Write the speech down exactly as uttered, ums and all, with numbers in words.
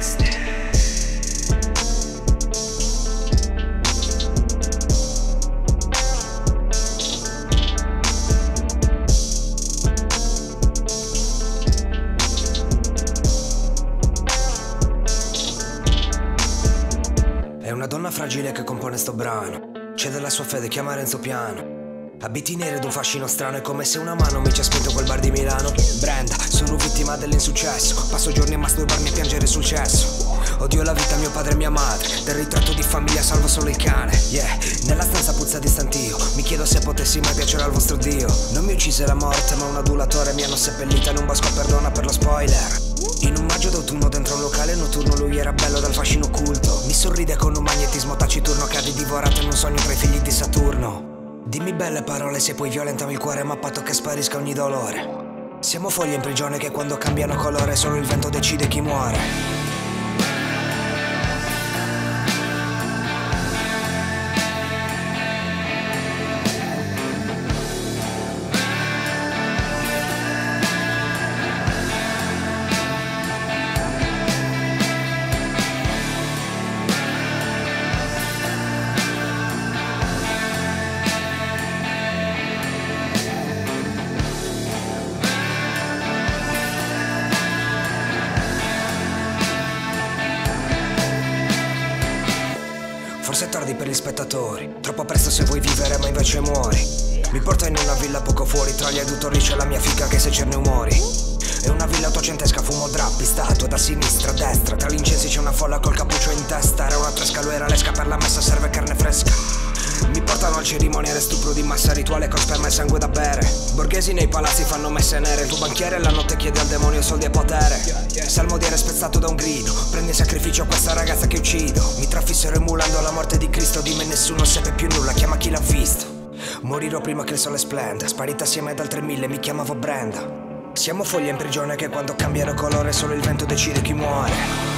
È una donna fragile che compone sto brano. C'è della sua fede, chiama Renzo Piano. Abiti neri ed un fascino strano. È come se una mano mi ci ha spinto quel bar di Milano. Brenda, sono vittima dell'insuccesso. Passo giorni a masturbarmi e piangere sul cesso. Odio la vita, mio padre e mia madre. Del ritratto di famiglia salvo solo il cane. Yeah, nella stanza puzza di stantio. Mi chiedo se potessi mai piacere al vostro Dio. Non mi uccise la morte ma un adulatore. Mi hanno seppellita in un bosco, perdona per lo spoiler. In un maggio d'autunno dentro un locale notturno. Lui era bello dal fascino occulto. Mi sorride con un magnetismo taciturno. Cadi divorato in un sogno tra i figli di Saturno. Dimmi belle parole se poi violentami il cuore, ma a patto che sparisca ogni dolore. Siamo foglie in prigione che quando cambiano colore solo il vento decide chi muore. Forse è tardi per gli spettatori, troppo presto se vuoi vivere ma invece muori. Mi porta in una villa poco fuori, tra gli aduttori c'è la mia figa che se cerne umori. È una villa ottocentesca, fumo drappi, statue da sinistra a destra. Tra gli incensi c'è una folla col cappuccio in testa. Era una tresca, lui era l'esca, per la messa serve carne fresca. Mi portano al cerimoniale, stupro di massa, rituale con sperma e sangue da bere. Borghesi nei palazzi fanno messe nere. Il tuo banchiere la notte chiede al demonio soldi e potere. Salmodiere spezzato da un grido, prendi in sacrificio a questa ragazza che uccido. Mi trafissero emulando la morte di Cristo. Di me nessuno seppe più nulla, chiama chi l'ha visto. Morirò prima che il sole splenda, sparita assieme ad altre mille, mi chiamavo Brenda. Siamo foglie in prigione che quando cambiano colore solo il vento decide chi muore.